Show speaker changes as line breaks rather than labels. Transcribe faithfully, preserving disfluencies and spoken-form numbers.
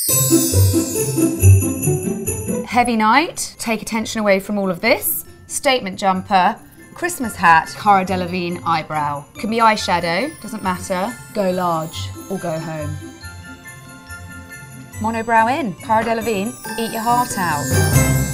Heavy night, take attention away from all of this. Statement jumper, Christmas hat, Cara Delevingne eyebrow. Can be eyeshadow, doesn't matter. Go large or go home. Monobrow in, Cara Delevingne, eat your heart out.